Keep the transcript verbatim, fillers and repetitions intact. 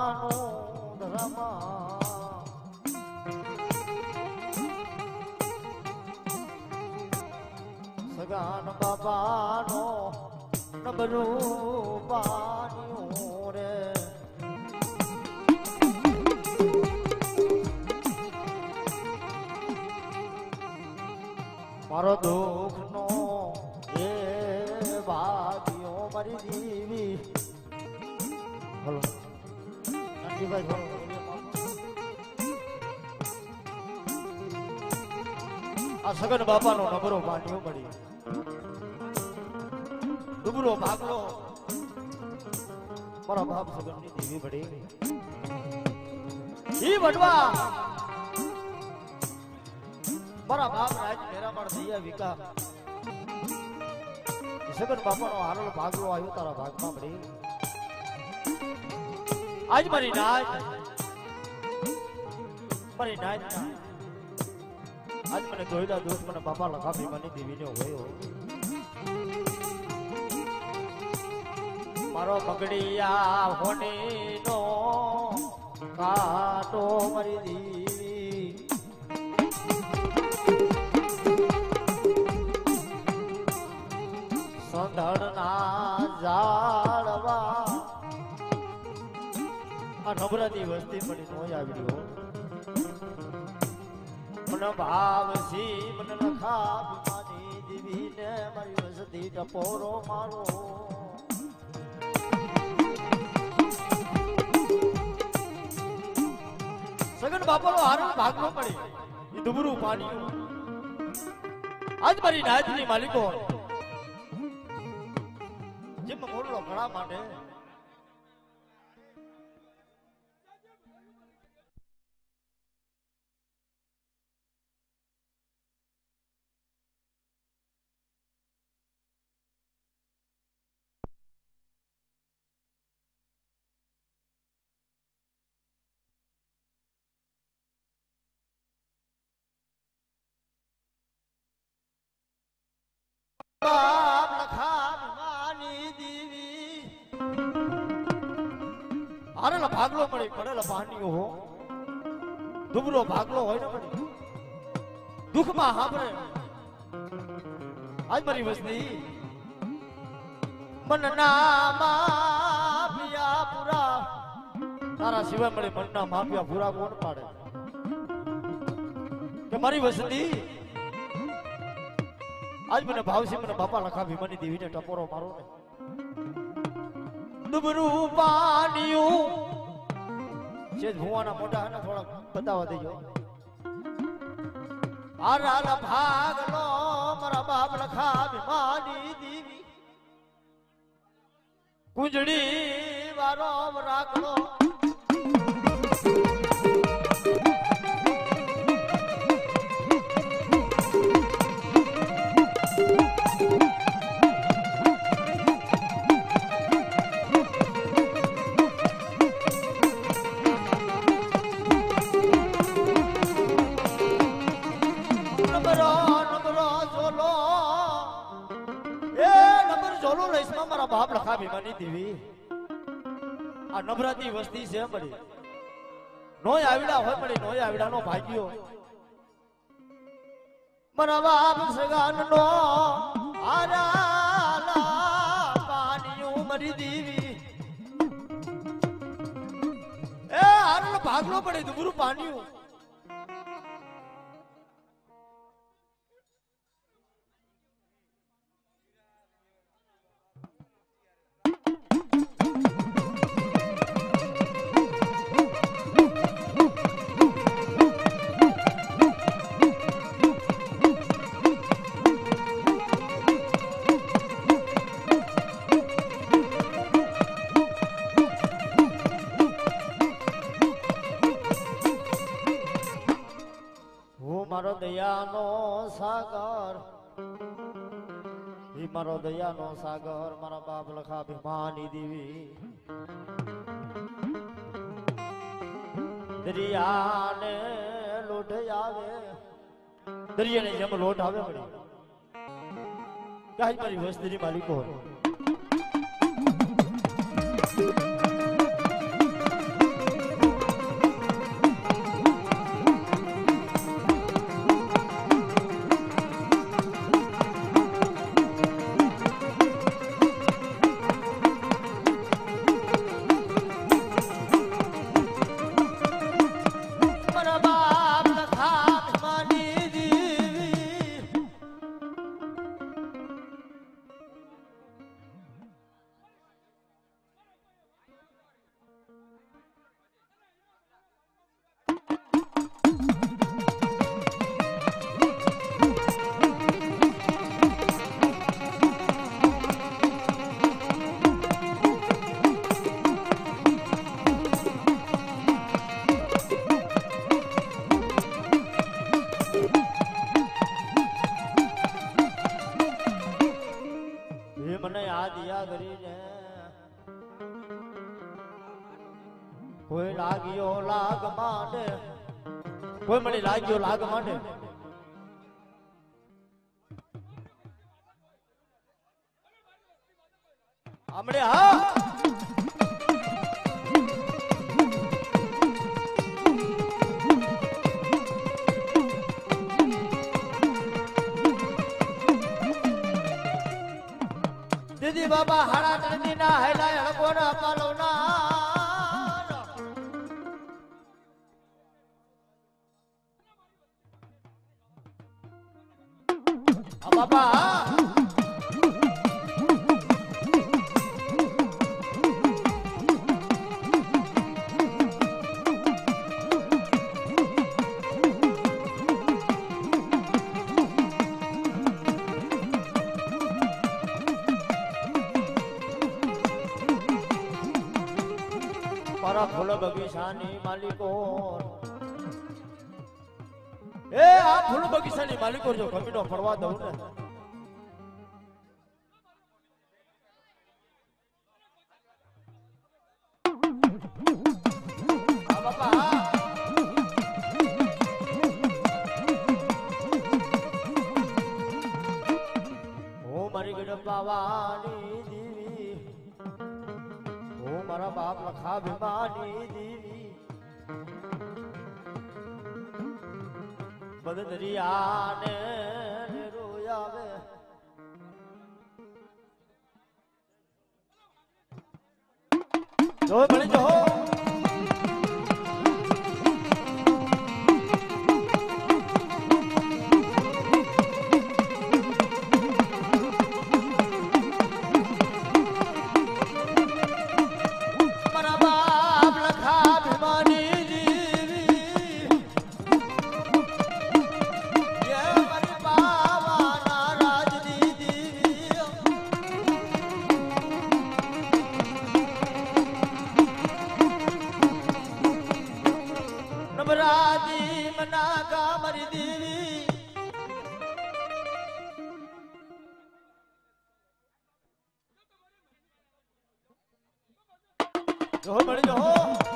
બાપાનો ધરમા સગાન બાપાનો નબરું પાણ્યું રે મારો દુઃખ નો એ ભાગ્યો મારી દેવી હલો નંદીભાઈ આ સગન બાપાનો નબરો પાણ્યો પડી ડુબરો ભાગલો મારા બાપ સગનની દેવી પડી ઈ વડવા મારા બાપ રાજ મેરા પર દયા વિકા સગન બાપાનો હારલ ભાગલો આવ્યો તારા ભાગમાં પડી આજ મારી નાચ મારી નાચ આજ મને જોઈલા દોસ્ત મને બાપા લખા ભીમાની દેવીને હોયો મારો પગડિયા હોનેનો કાટો મારી દેવી સંધળના જાળવા આ નબરાની વસ્તી પડી નો આવ્યો મને ભાવ સી મને લખા ભીમાની દેવી ને મારી વસતી ટપોરો મારો સગન બાપાનો હારણ ભાગનો પડે એ ડુબરું પાણી આજ મારી નાચની માલિકો જેમ મોરલો ઘણા માટે બાપ લખા ભીમાની દેવી હારેલા ભાગલો મળી પડેલા પાણીઓ હો દુબરો ભાગલો હોય ને મળી દુઃખમાં હાંભળે આજ મારી વસ્તી મનના માફિયા પૂરા તારા સિવાય મળે મનના માફિયા પૂરા કોણ પાડે કે મારી વસ્તી આજ મને ભાવસી મને બાપા લખા ભીમાની દેવીને ટપોરો મારો ને ડુબરું પાણીયું છે ભુવાના મોઢા ને થોડા બતાવવા દેજો હારાલ ભાગલો મારા બાપ લખા ભીમાની દેવી કુંજડી વારો રાખલો મારા બાપ લખા ભીમાની દેવી આ નબરાતી વસ્તી છે પડી નોય આવીડા હોય પડી નોય આવીડા નો ભાગ્યો મારા બાપ સગાન નો આરાલા પાણીયું મરી દેવી એ આરલ ભાગલો પડે દુબરું પાણીયું મારો દયાનો સાગર ઈ મારો દયાનો સાગર મારા બાપ લખા ભીમાની દેવી દરિયાને લોટ આવે દરિયાને જેમ લોટ આવે મળી કાઈ મારી વસ્તીની માલિકો કોઈ લાગ્યો લાગ માંડે કોઈ મને લાગ્યો લાગ માંડે હમણે હા દીદી બાબા હાડા ત્રણની ના હેલા હળકો ના પાલો ના બાબા મારા ફૂલ બગીચાની માલિકો એ આ ફૂલ બગીચાની માલિકો જો કમીનો ફરવા દઉં ને આ બાપા ઓ મારી ગડપાવાની દેવી ઓ મારા બાપ લખા ભીમાની દેવી બદરિયા ને રોયાવે જો ભણી જો નબરાદી મના કા મરી દેવી જો મળી જો